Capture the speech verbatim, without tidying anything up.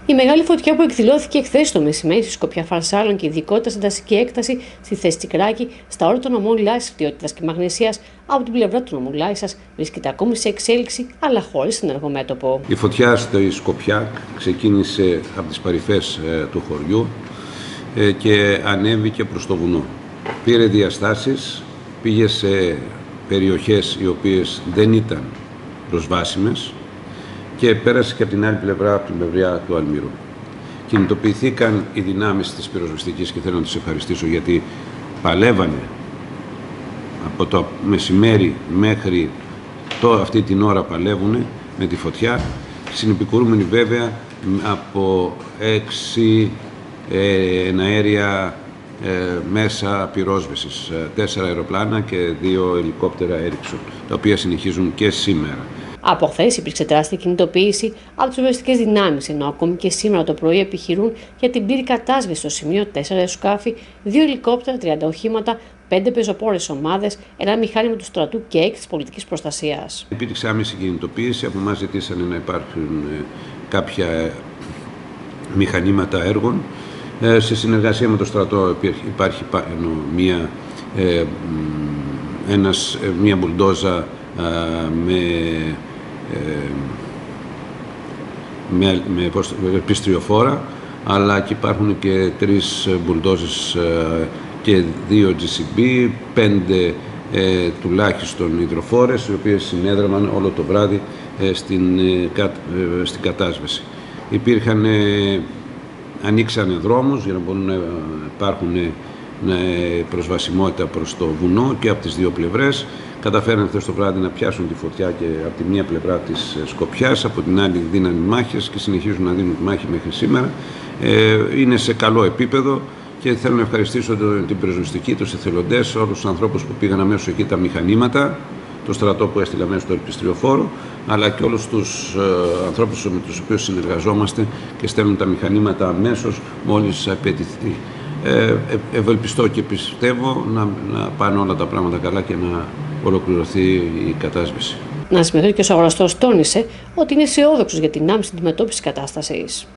Η μεγάλη φωτιά που εκδηλώθηκε χθες το μεσημέρι στη Σκοπιά Φαρσάλων και ειδικότητα σε δασική έκταση στη θέση Τσικράκη, στα όρια των νομών Λάρισας, Φτιότητας και Μαγνησίας, από την πλευρά του νομού Λάρισας, βρίσκεται ακόμη σε εξέλιξη, αλλά χωρίς ενεργό μέτωπο. Η φωτιά στη Σκοπιά ξεκίνησε από τις παρυφές ε, του χωριού ε, και ανέβηκε προς το βουνό. Πήρε διαστάσεις, πήγε σε περιοχές οι οποίες δεν ήταν προσβάσιμες και πέρασε και από την άλλη πλευρά, από την πλευρά του Αλμύρου. Κινητοποιηθήκαν οι δυνάμεις της πυροσβεστικής και θέλω να τις ευχαριστήσω γιατί παλεύανε από το μεσημέρι μέχρι το, αυτή την ώρα παλεύουν με τη φωτιά, συνεπικουρούμενοι βέβαια από έξι ε, εναέρια ε, μέσα πυρόσβεσης, τέσσερα αεροπλάνα και δύο ελικόπτερα Ericsson, τα οποία συνεχίζουν και σήμερα. Από χθες υπήρξε τεράστια κινητοποίηση από τις πυροσβεστικές δυνάμεις, ενώ ακόμη και σήμερα το πρωί επιχειρούν για την πλήρη κατάσβεση στο σημείο τέσσερα αεροσκάφη, δύο ελικόπτερα, τριάντα οχήματα, πέντε πεζοπόρες ομάδες, ένα μηχάνημα του στρατού και έξι της πολιτικής προστασίας. Υπήρξε άμεση κινητοποίηση, από εμάς ζητήσανε να υπάρχουν κάποια μηχανήματα έργων. Σε συνεργασία με το στρατό υπάρχει μια, ένας, μια μπουλντόζα με, με, με πιστριοφόρα, αλλά και υπάρχουν και τρεις μπουλντόζες και δύο τζι σι μπι, πέντε ε, τουλάχιστον υδροφόρες, οι οποίες συνέδραμαν όλο το βράδυ ε, στην, ε, στην κατάσβεση. Υπήρχαν, ε, ανοίξανε δρόμους για να μπορούν να υπάρχουν ε, προσβασιμότητα προς το βουνό και από τις δύο πλευρές. Καταφέραν χθες το βράδυ να πιάσουν τη φωτιά και από τη μία πλευρά της Σκοπιάς, από την άλλη δίνανε μάχες και συνεχίζουν να δίνουν μάχη μέχρι σήμερα. Ε, είναι σε καλό επίπεδο. Και θέλω να ευχαριστήσω την πυροσβεστική, τους εθελοντές, όλους τους ανθρώπους που πήγαν αμέσως εκεί, τα μηχανήματα, το στρατό που έστειλε αμέσως το ελπιστριοφόρο, αλλά και όλους τους ε, ανθρώπους με τους οποίους συνεργαζόμαστε και στέλνουν τα μηχανήματα αμέσως μόλις απαιτηθεί. Ε, ευελπιστώ και πιστεύω να, να πάνε όλα τα πράγματα καλά και να ολοκληρωθεί η κατάσβεση. Να συμμετέχει και ο Αγοραστός τόνισε ότι είναι αισιόδοξος για την άμεση αντιμετώπιση της κατάστασης.